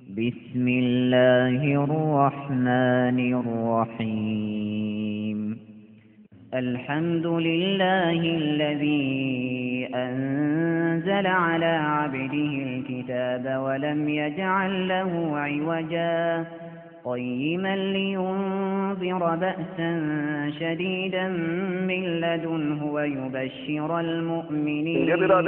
بسم الله الرحمن الرحيم الحمد لله الذي أنزل على عبده الكتاب ولم يجعل له عوجا قيما لينذر بأسا شديدا من لدنه ويبشر المؤمنين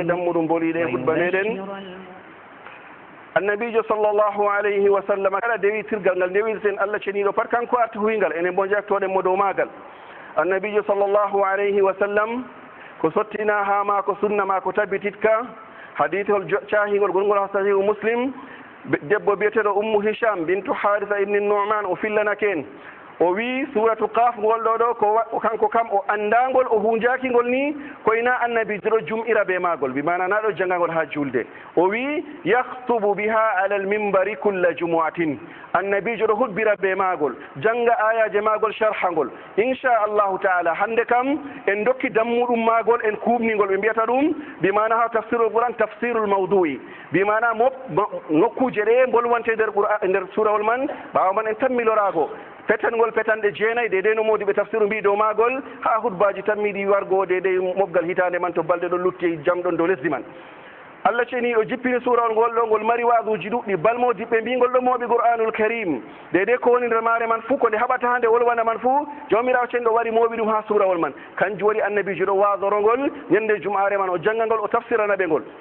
النبي صلى الله عليه وسلم kala dewi tirgal ngal dewirten Allah ceniɗo pat kanko arti huygal enen bo jaktoɗen mo dow magal annabijo sallllahu alayhi wa sallam ko sottina ha ma ko sunna ma ko tabbititka hadithol cahigol gongol ha sahihu muslim debbo biyeteɗo ummu hisham bintu haritha ibni numan o fillanaken o wi suratu qaf ngol ɗo ko kanko kam o andagol o hunjakigol ni koyna annabijo ɗo jum'ira be magol bi mana naɗo jangagol ha julde o wi yahtubu biha ala almimbari kulla jumuatin annabijo ɗo hutbira be magol janga ayaje magol sharhagol inchallahu taala hande kam en dokki dammuɗum magol en kuɓnigol ɓe mbiyata ɗum bi mana ha tafsirul qouran tafsirul mawdui bi mana nokkuje ɗe bolwante nder surawol man ɓawa man en tammilorago petangol petanɗe jeenayi dedei no modi ɓe tafsiru mbi dow magol ha hutbaji tammiɗi wargo dedei mofgal hitande man to balɗe ɗo lutti jamɗon dow lesdi man Allah ceniɗo jippini surawol ngol ɗo ngol mari waduji ɗuɗɗi balmodi ɓe mbingol ɗo moɓi qur'anul karim dedei ko woni nder mare man fuu ko nde haɓata ha nde wolwana man fuu jawmirawo ceniɗo wari moɓi ɗum ha surawol man kanjum woni annabijo ɗo wasorongol ñande jum'are man o janggangol o tafsirana ɓe ngol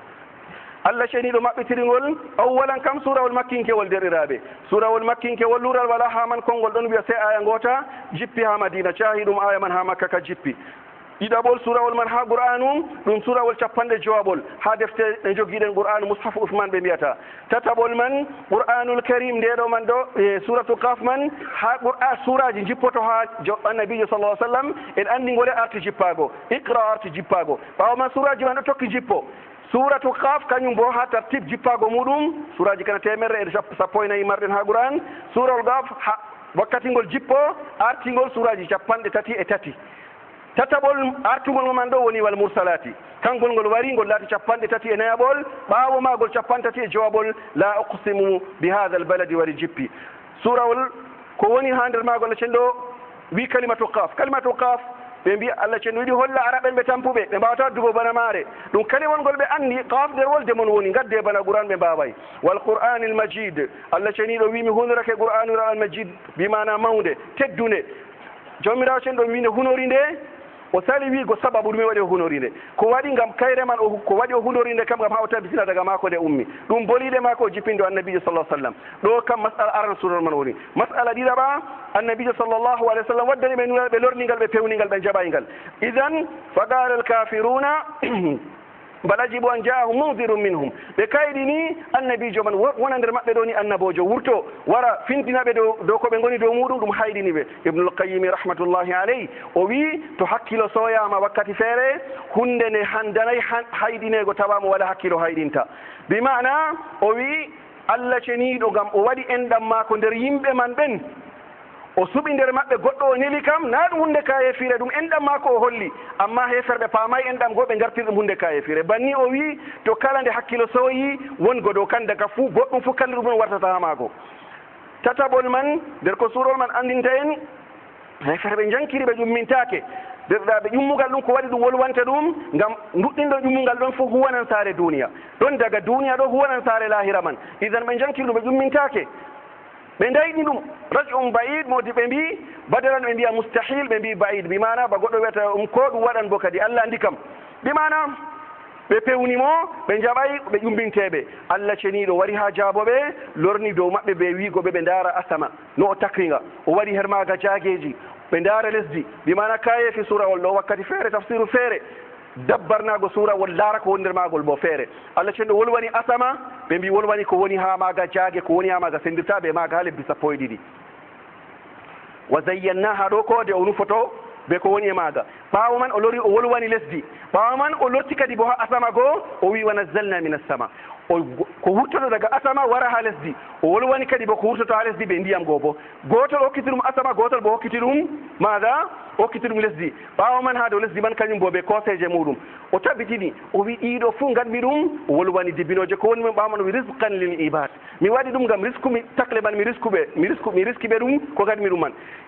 Allah ceniɗo maɓɓitiringol awwalan kam surawol makkinkewol derɗiraɓe surawol makkinkewol lural wala ha man konngol ɗon wiya sey aya gota jippi ha madina cahi ɗum aya man ha makka ka jippi ɗiɗaɓol surawol man ha qur'anu ɗum surawol capanɗe jowaɓol ha defte ɗe jogiɗen qur'anu mushaf ousmane ɓe mbiyata tataɓol man qur'anul karim ndeɗo man ɗo suratu kaf man ha suraji jippoto ha annabijo sallah sallam en andi ngole arti jippago iqra arti jippago ɓawa man suraji man ɗo tokki jippo suratu kaf kañum bo ha tartib jippago muɗum suraji kana temerre e sappo e nayyi marɗen ha qur'an surol gaf ha wakkatigol jippo artigol suraji capanɗe tati e tati tataɓol artugol man ɗo woni wal mursalati kangol ngol wari ngol laati capanɗe tati e nayaɓol ɓaawo magol capan tati e jowaɓol la uqsimu bi hada al baladi wari jippi surawol ko woni ha nder magol Allah cenɗo wi kalimatu kaf ɓe mbi Allah cenɗo yiɗi holla araɓen ɓe tampuɓe ɓe mbawata waddugo bana maare ɗum kalimol ngol ɓe anndi kaf nder wolde mon woni gadde bana qouran ɓe mbaway wal qur'anil majid Allah ceniɗo wimi hunorake qur'anul al majid bimana mawde teddunde jawmirawo cenɗo winde hunori nde o sali wiigo sababu ɗume waɗi o hunori nde ko waɗi ngam kayre man ko waɗi o hunori nde kam ngam ha o tabitina daga mako nde ummi ɗum boliɗe mako o jippindo annabijo sallah sallam ɗo kam masala aran surol man woni masala ɗiɗaɓa annabijo sallllahu alih w sallam waddani ɓe nunal ɓe lorningal ɓe pewningal ɓe jaɓaygal idan faqala al kafiruna bal ajibu an jaahum mundirun minhum ɓe kayɗi ni annabijo man wona nder maɓɓe ɗo ni annabojo wurto wara fintinaɓe dow ko ɓe goni dow muɗum ɗum hayɗini ɓe ibnul qayyimi rahmatullahi aleyh o wi to hakkilo soyama wakkati feere hunde nde handanayi hayɗinego tawama wala hakkilo hayɗinta bimana o wi Allah ceniɗo gam o waɗi enɗam mako nder yimɓe man ɓen o suɓi nder maɓɓe goɗɗo o neli kam na ɗum hunde ka yefire ɗum enɗam mako o holli amma heferɓe paamay enɗam go ɓe gartir ɗum hunde ka yefire banni o wi to kala nde hakkilo soyi wongo dow kan daga fuu goɗɗum fuu kalli ɗum wartata ha maako tataɓol man nder ko surol man andinta en hefere ɓe jankiri ɓe ƴummintake derɗaɓe ƴummugal ɗum ko waɗi ɗum wolwante ɗum ngam duɗɗinɗo ƴummugal ɗon fof huwanan saare duniya ɗon daga duniya ɗo huwanan saare lahira man idan ɓe jankiri ɗum ɓe ƴummintake ɓe dayni ɗum raj'um ba'id modi ɓe mbi badaran ɓe mbiya mustahil ɓe mbi ba'id bi mana ba goɗɗo wiyata ko ɗum waɗan bo kadi Allah andi kam bi mana ɓe pewnimo ɓe jaɓay ɓe ƴumbinteɓe Allah ceniɗo wari ha jaaboɓe lorni dow maɓɓe ɓe wigoɓe ɓe ndaara asama no o takringa o waɗi her maga jageji ɓe ndaara lesdi bi mana kayefi surawol ɗo wakkati feere tafsiru feere dabbarnago surawol laara ko woni nder magol bo feere Allah cenɗo wolwani asama ɓe mbi wolwani ko woni ha maga jaage ko woni ha maga sendirtaɓe maga ha lebbi sappo e ɗiɗi wa zayyannaha ɗo ko de o nufoto be ko woni e maaga ɓaawo man o lori o wolwani lesdi ɓaawo man o lorti kadi bo ha asama goo o wi wa nazzalna min assama ko wurtoto daga asama wara ha lesdi o wolwani kadi bo ko wurtoto ha lesdi ɓe ndiyam goo bo gotol hokkiti ɗum asama gotol bo hokkiti ɗum maaga hokkiti ɗum lesdi ɓaawo man ha dow lesdi man kañum bo ɓe koseje muɗum o tabitini o wi ɗiɗo fuu gadmi ɗum o wolwani dibbinoje ko woni men ɓaman o wi risqan lil ibad mi waɗi ɗum gam riskumi takle man mi riski ɓe ɗum ko gadmi ɗum man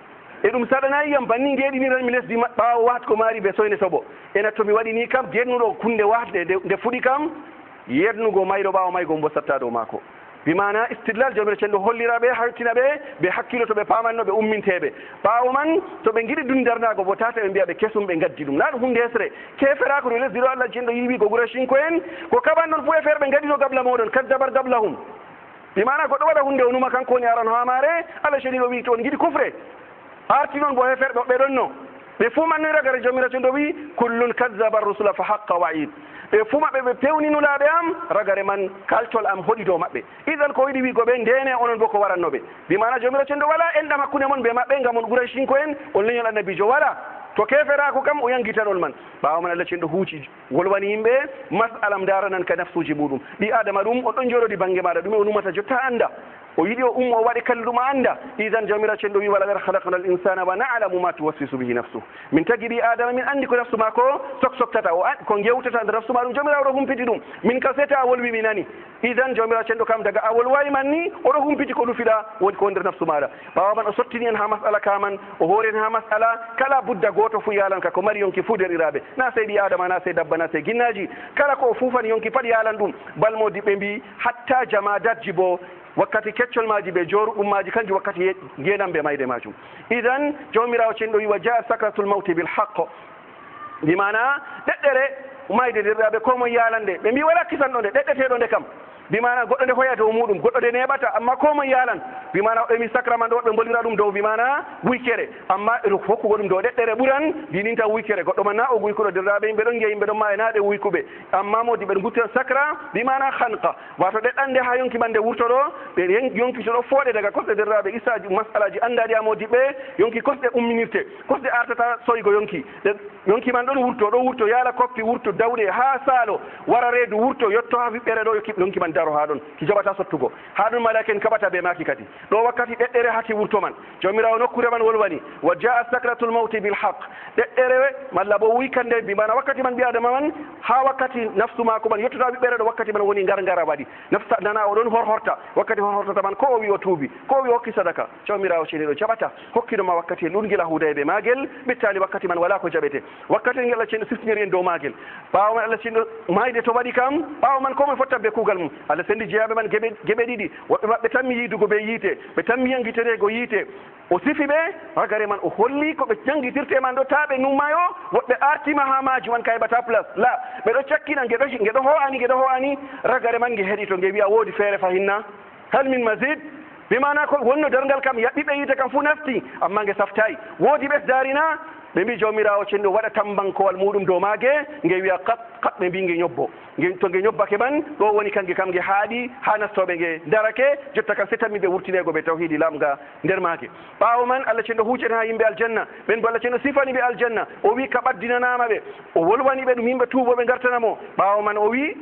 e ɗum saɗanayi yam banni geɗiniranmi lesdi ɓaawo wat ko maari ɓe soyne soɓo ena tomi waɗi ni kam geɗnuɗo kunde watde nde fuɗi kam yednugo mayɗo ɓaawo maygo mbosatta dow maako bimana istidlal jomiraɗo cenɗo holliraɓe hartinaɓe ɓe hakkilo to ɓe pamanno ɓe umminteɓe ɓaawo man to ɓe giɗi ɗum darnago bo tata ɓe mbiya ɓe kesum ɓe gaddi ɗum na ɗum hunde hesre keferako no lesdi ɗo allah cenɗo yiwi ko ɓuura cinko en ko kaɓan ɗon fo e feere ɓe gaɗino gabla moɗon kaddabar gablahum bimana goɗɗo waɗa hunde o numa kanko woni aran hamare allah ceniɗo wi to on giɗi kufre arti noon bo he feere ɓe ɗon no ɓe fuu mannoyragare jomiraɗo cenɗo wi kullun kaddaba rusula fa haqqa wa'id ɓe fuu maɓɓe ɓe pewninulaɓe am ragare man kaltol am hoɗi dow maɓɓe idan ko yiɗi wigo ɓe ndene onon bo ko warannoɓe mbimana jomiraɗo cenɗo wala enɗam hakkude mon ɓe maɓɓe gam on ɓuuray cinko en on leñol annabijo wala to keferako kam o yanguitanol man ɓawa man allah cenɗo huuci wolwani yimɓe masalam daranan ka nafsuji muɗum ɗi adama ɗum o ɗon joɗodi banggue maɗa ɗume o numata jotta anda o yiɗi o ummo o waɗi kalluɗum anda idan jomiraɗo cenɗo wi walaqad halaqna l insana wa na'lamu ma tuwaswisu bihi nafsuh min tagui ɓi adama min andi ko nafsu ma ko soktata ko gewtata nder nafsu ma ɗum jomiraɗo oɗo humpiti ɗum min ka seta a wolwi mi nani idan jomiraɗo cenɗo kam daga a wolwayi man ni oɗo humpiti ko ɗufiɗa woni ko nder nafsu maɗa ɓawa man o sottini en ha masala kaman o hoori en ha masala kala budda goto fu yalan ka ko mari yonki fu derɗiraɓe na sey ɗi adama na sey dabba na sey ginnaji kala ko o fufani yonki pat yalan ɗum balmodiɓe mbi hatta jamadatji bo wakkati keccol maji ɓe joruɗum maji kanjum wakkati ngenam ɓe mayde majum idan jomirawo cenɗo wi wa jaa sakratul mawti bil haqq bimana ɗeɗɗere mayde derɗiraɓe ko moye yalande ɓe mbi wala kisanɗo nde ɗeɗɗeteɗo nde kam bimana goɗɗo nde hoya dow muɗum goɗɗo nde neɓata amma ko moye yalan bimana woɓɓe mi sacrament ɗo woɓɓe bolira ɗum dow bimana wuykere amma hokkugo ɗum dow ɗeɗɗere ɓuran dinin tan wuykere goɗɗo man na o wuykuɗo derɗiraɓe yimɓe ɗon jeeya yimɓe ɗon ma e naɗe wuykuɓe amma modi ɓe guttan sacra bimana hanqa wato ɗeɗɗande ha yonki man nde wurtoɗo ɓe yonki to ɗo fooɗe daga kosɗe derɗiraɓe isaji masalaji andaɗi ha modi ɓe yonki kosɗe umminirte kosɗe artata soygo yonki man ɗon ɗo wurto yaala koppi wurto dawɗe ha saalo wara reedu wurto yetto ha wiɓɓere ɗo yonki man daro ha ɗon ki jaɓata sottugo ha ɗum malaka en kaɓata ɓe maki kadi ɗo wakkati ɗeɗɗere haki wurto man jomirawo nokkure man wolwani wa jaa sakratul mawti bil haq ɗeɗɗere malla bo wuykande mbimana wakkati man ɓiyadama man ha wakkati nafsu mako man yettota wiɓɓere ɗo wakkati man woni gargara waɗi nafsa nana oɗon horhorta wakkati horhortata man ko o wi o tuubi ko o wi hokki sadaka jomirawo ceniɗo jaɓata hokkiɗoma wakkati e ɗurguila huuda e ɓe magel ɓettali wakkati man wala ko jaɓete wakkati ngel allah cenɗo siftiniri en dow magel ɓawo man allah cenɗo mayde to waɗi kam ɓawo man komoe fottat be kuugal mum allah sendi jeeyaɓe man geɓe ɗiɗi woɓɓe maɓɓe tammi yiidugo ɓe yiite ɓe tammi yanguiterego yiite o sifi ɓe ragare man o holli ko ɓe janguitirte man ɗo ta ɓe nummayo woɓɓe artima ha maji man ka heɓata place la ɓeɗo cakkina ngeɗo ho ani ragare man nge heeɗi to nge wiya woodi feere fahinna hal min mazid bimana ko wonno dargal kam yaɓɓiɓe yiite kam fu nafti amma nge saftayi woodi ɓesdarina ɓe mbi jomirawo cenɗo waɗa tambankowal muɗum dow maage nge wiya kat ɓe mbi nge ñobbo to nge ñobbake man ɗo woni kange kam nge haaɗi ha nastoɓe nge darake jotta kam se tammi ɓe wurtinego ɓe tawhidi lamga nder maage ɓawo man allah cenɗo huucen ha yimɓe aljanna ɓen bo allah cenɗo sifani ɓe aljanna o wi ka ɓaddinanama ɓe o wolwani ɓe ɗum yimɓe tuuboɓe gartanamo ɓawo man o wi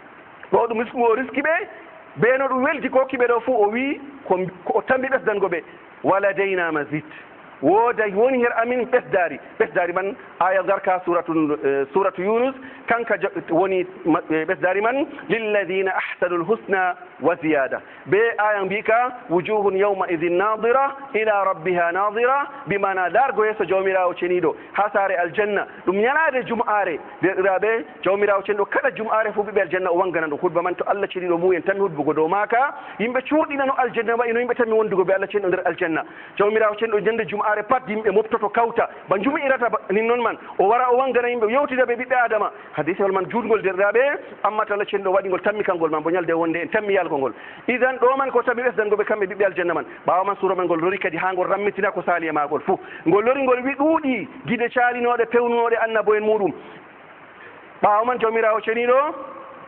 ɗo ɗum o riski ɓe ɓe no ɗum welti ko hokkiɓe ɗo fuu o wi ko o tambi ɓesdango ɓe waladayna mazid woda woni her amin ɓesdari man aya garka suratu yunus kanka woni ɓesdari man lilladina ahsanu lhusna wa ziyada be aya mbika wujuhun yawma idin nadira ila rabbiha nadira bimana largo yeeso jawmirawo ceniɗo ha saare aljanna ɗum ñalade jum'are derɗiraɓe jawmirawo ceniɗo kala jum'are fo ɓiɓe aljanna o wangana ɗum hutba man to allah ceniɗo muyen tan hutbugo dow maka yimɓe cuurɗinano aljanna wayi no yimɓe tammi wondugo ɓe allah ceniɗo nder aljanna jawmirawo ceniɗo ñande jum'are pat yimɓe moftoto kawta ba jumi'irata nin noon man o wara o wangana yimɓe yewtida ɓe ɓiɓɓe adama hadisewol man juutgol derɗiraɓe amma to allah ceniɗo waɗigol tammi kangol man bo ñalde wonde en tammi yalgo ngol idan ɗo man ko tammi ɓesdango ɓe kamɓe ɓiɓɓe aljanna man ɓawa man sura man ngol lori kadi ha ngol rammitina ko saali e magol fou ngol lori ngol wi ɗuuɗi guide calinoɗe pewnunoɗe annabo en muɗum ɓawa man jawmirawo ceniɗo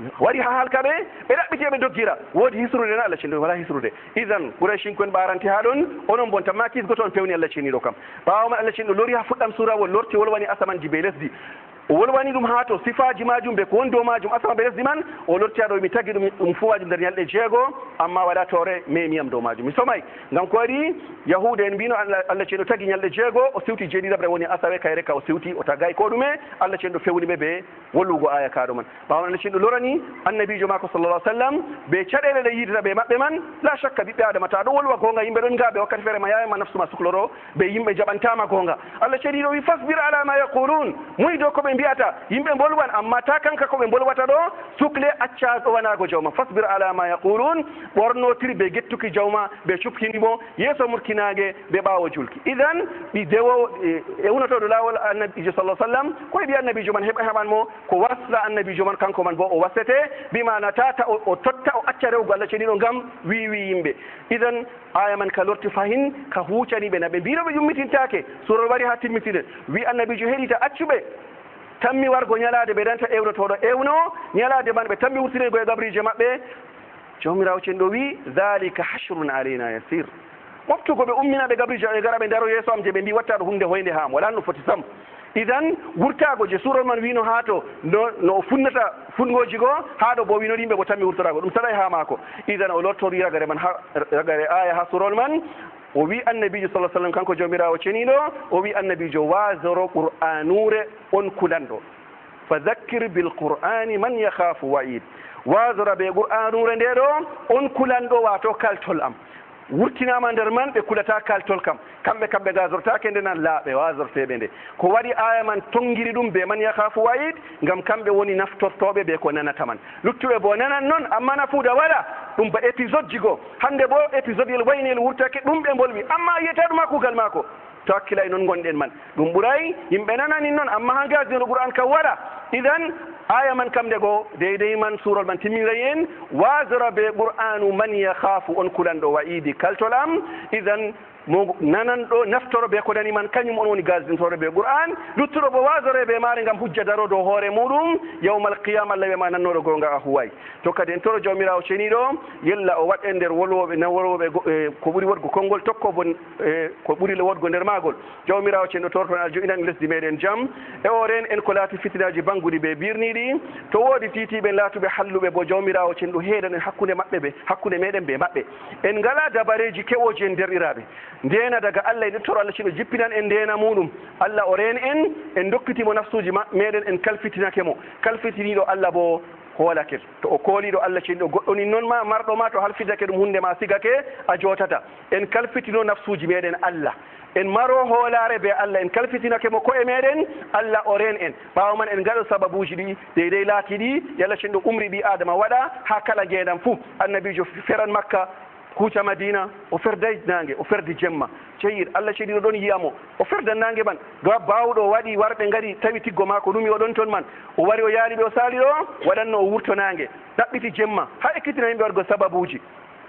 wari ha halka ɓe ɗaɓɓiti ɓe doggira woodi hisrude na Allah cenɗo wala hisrude idan Qurayshin koen ɓaranti ha ɗon onon bon tamma kisgoto on pewni Allah cenniɗo kam ɓawa man Allah cenɗo lori ha fuɗɗam surawol lorti wolwani asamanji be lesdi o wolwani ɗum ha to sifaji majum ɓe ko woni dow majum asama be lesdi man o lorti aɗo mi tagui ɗum fo majum nder ñalɗe 6 amma waɗa tore memiyam dow majum mi somay ngam ko waɗi yahude en mbino Allah cenɗo tagui ñalɗe 6 o siwti jeeɗiɗaɓre woni asawe kayre ka o siwti o tagay ko ɗume Allah cenɗo fewniɓe ɓe wollugo aya kaɗo man ɓawan Allah cenɗo lorani annabijo mako sallallah sallam ɓe caɗele ɗe yidata ɓe maɓɓe man la shakka ɓiɓɓe adama ta ɗo wolwa gonga yimɓe ɗon gaɓe wakkati feere ma yawema nafsuma sukloro ɓe yimɓe jaɓantama gonga Allah cenɗiɗo wi fasbir ala ma yaqulun muy dow koɓe mbiyata yimɓe bolwan amma ta kanka koɓe bolwata ɗo sukle acca ɗowanago jawma fasbir ala ma yaqulun ɓornotiri ɓe gettuki jawma ɓe cupkinimo yeeso murkinage ɓe ɓawo julki idan ɗi dewo e unotoɗo lawol annabijo sallah sallam koye ɓi annabijo man heɓan mo ko wasla annabijo man kanko man bo o wassete bimana tata o totta o acca rewgo Allah cenɗiɗo ngam wiwi yimɓe idan aya man ka lorti fahin ka hucaniɓe na ɓe mbino ɓe ƴummitintake surol wari ha timmitine wi annabijo heɗita accuɓe tammi wargo ñalade ɓe danta ewnotoɗo ewno ñalade man ɓe tammi wurtinego e gabrije maɓɓe jawmirawo cenɗo wi dhalika hashrun alayna yasir moftugo ɓe ummina ɓe gabrije ɓe gara ɓe daro yeeso am je ɓe mbi wattaɗo hunde hoyde ham wala no foti sam idan wurtago je surol man wino ha to no o funnata fungoji go ha ɗo bo wino yimɓe bo tammi wurtorago ɗum saɗay ha mako idan o lottori ragare man ragare aya ha surol man o wi annabijo sallah sallam kanko jawmirawo ceniɗo o wi annabijo wasoro qur'anure on kulanɗo fa dhakkir bilqur'ani man yakhafu wa'id wasora ɓe qur'anure nde ɗo on kulanɗo wato kaltol am wurtinama nder man ɓe kulata kaltol kam kamɓe gasortake nde nan laaɓe wasorteɓe nde ko waɗi aya man tongiri ɗum be man yakhafu wa'id ngam kamɓe woni naftortoɓe ɓe ko nanata man luttuɓe bo nanan noon amma nafuuda waɗa ɗum ba épisode jigo hande bo épisode yel waynel wurtake ɗum ɓe bolwi amma yiyata ɗum ha kuugal maako to hakkila e noon gonɗen man ɗum ɓuuray yimɓe nanani noon amma ha gasino qur'an kam waɗa idan aya man kam nde go deydey man surol man timmiray en wasora be qur'anu man yakhafu on kulanɗo wa'idi kaltolam idan mo nananɗo naftoro be ko dani man kañum on woni gasdintore be qur'an luttuɗo bo wasore be maare ngam hujja daro dow hoore muɗum yawmal qiyama allah wiyama nannoɗo gonga a huway to kadi en toro jawmirawo ceniɗo yella o waɗe nder wolwoɓe naworoɓe ko ɓuuri wodgo konngol tokko bo ko ɓuuri wodgo nder magol jawmirawo cenɗo torton aljo inan lesdi meɗen jaam e oren en ko laati fitinaji banguɗi ɓe birniɗi to woodi titiɓe laatuɓe halluɓe bo jawmirawo cenɗo heeɗan en hakkude maɓɓe ɓe hakkude meɗen ɓe maɓɓe en ngala dabareji kewoji en derɗiraɓe ndena daga Allah e ɗettoro Allah ciɗo jippinan en ndena muɗum Allah o reen en dokkitimo nafsuji meɗen en kalfitinake mo kalfitiniɗo Allah bo hoolake to o kooliɗo Allah ciɗɗo goɗɗo nin noon ma marɗo ma to halfidake ɗum hunde ma sigake a jotata en kalfitino nafsuji meɗen Allah en maro hoolare be Allah en kalfitinake mo koye meɗen Allah o reen en ɓawa man en gaɗo sababuji ɗi deydey laati ɗi yalla ciɗɗo umri ɓi adama waɗa ha kala gueɗam fou annabijo feran Makka kuuca Madina o ferday nangue o ferdi jemma ceyiɗ Allah ceeɗiɗo ɗon yiyamo o ferdan nangue man ga bawɗo waɗi warɓe gaari tawi tiggo ma ko ɗumi oɗon toon man o wari o yaaliɓe o saali ɗo waɗanno o wurto nangue ɗaɓɓiti jemma ha ekkitina yimɓe wargo sababuji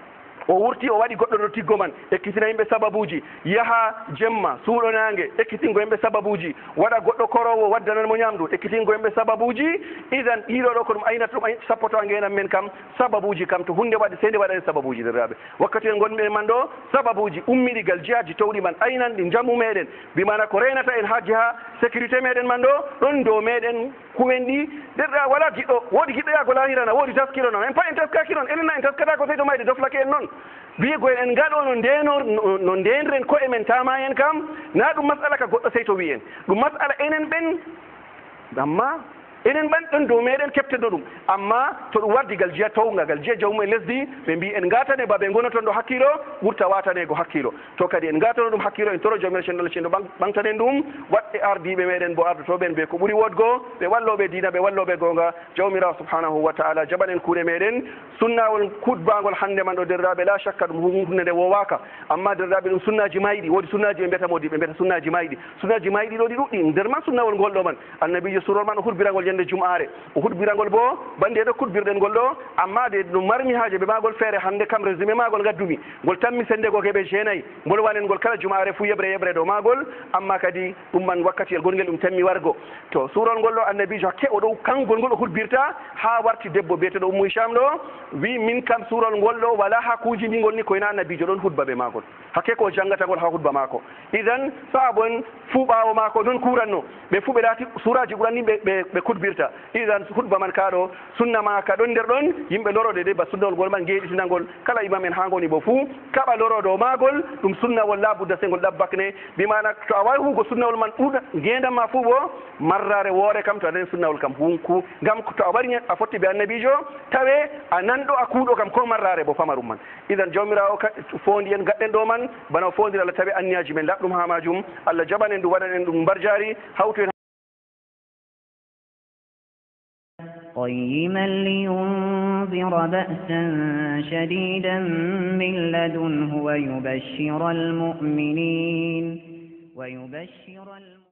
o wurti o waɗi goɗɗo ɗo tiggo man ekkitina yimɓe sababuji yaha jemma suuɗo nangue ekkitingo yimɓe sababuji waɗa goɗɗo korowo waddananmo ñamdu ekkitingo yimɓe sababuji idan ɗiɗo ɗo ko ɗum aynata ɗum sappoto a ngenam men kam sababuji kam to hunde waɗi seyde waɗani sababuji derraɓe wakkati en gonɓe man ɗo sababuji ummiɗigal jihaji towɗi man aynan ɗi jamu meɗen mbimana ko reynata en ha jiha sécurité meɗen man ɗo ɗon dow meɗen kumen ɗi derɗa wala giɗɗo woodi giɗɗo yago lahirana woodi taskiro noon en pa en taskaki noon enena en taskata ko sey to mayde doflake en noon wiigoyen en ngaɗo no ndeenren koye men tama en kam na ɗum masala ka goɗɗo sey to wiyen ɗum masala enen ɓen amma enen ɓan ɗon dow meɗen kepteɗo ɗum amma to ɗum wardi gal jiya towga gal jiya jawmumen lesdi ɓe mbi en gatane baɓe gonoton ɗo hakkilo ɓurta watanego hakkilo to kadi en gatano ɗum hakkilo en toro jawmiraɗo cenɗo Allah cenɗo ɓamtanen ɗum waɗɓe ardiɓe meɗen bo ardotoɓen ɓe ko ɓuuri wodgo ɓe walloɓe dina ɓe walloɓe gonga jawmirawo subhanahu wa taala jaɓanen kuuɗe meɗen sunnawol kutbagol hande man ɗo derraɓe la shakka ɗum hunde nde wowaka amma derraɓe ɗum sunnaji mayɗi woodi sunnaji ɓe mbiyata modi ɓe mbiyata sunnaji mayɗi ɗo ɗi ɗuɗɗi nder man sunnawol ngol ɗo man annabijo surol man o hurbiragol ñande jum'are o hutbirangol bo bande ɗo kutbirɗen ngol ɗo amma de ɗum marmi haaje ɓe magol feere hande kam résumé magol gaddumi ngol tammi sendego keɓe jeenayyi ngol wanen ngol kala jum'are fuu yeɓre ɗo magol amma kadi ɗum man wakkatiyel gonngel ɗum tammi wargo to surol ngol ɗo annabijo hakke oɗo kangol ngol o hutbirta ha warti debbo biyeteɗo Ummu Hisham ɗo wi min kam surol ngol ɗo wala ha kujindigol ni koyna annabijo ɗon hutba ɓe magol hakke ko jangatagol ha hutba mako idan saabon fuu ɓawo mako non kuranno ɓe fuu ɓe laati suraji ɓuranni ɓe kutbirta idan hutba man kaɗo sunna ma ka ɗon nder ɗon yimɓe lorode de ba sunnawol ngol man geeɗitinagol kala imam en ha goni bo fuu kaɓa lorodo o magol ɗum sunnawol labudda se ngol ɗabbakne mbimana to a wawi hugo sunnawol man ɗuɗa ngendam ma fuu bo marrare woore kam to aɗen sunnawol kam hunku ngam to a wari a fotti ɓe annabijo tawe a nanɗo a kuuɗo kam ko marrare bo pamarum man idan jawmirawo fondi en gaɗɗen ɗo man bana o fondir Allah tawi anniyaji men laɓɗum ha majum Allah jaɓanen ɗum waɗanen ɗum mbar jari hawtu en قيما لينذر بأسا شديدا من لدنه ويبشر المؤمنين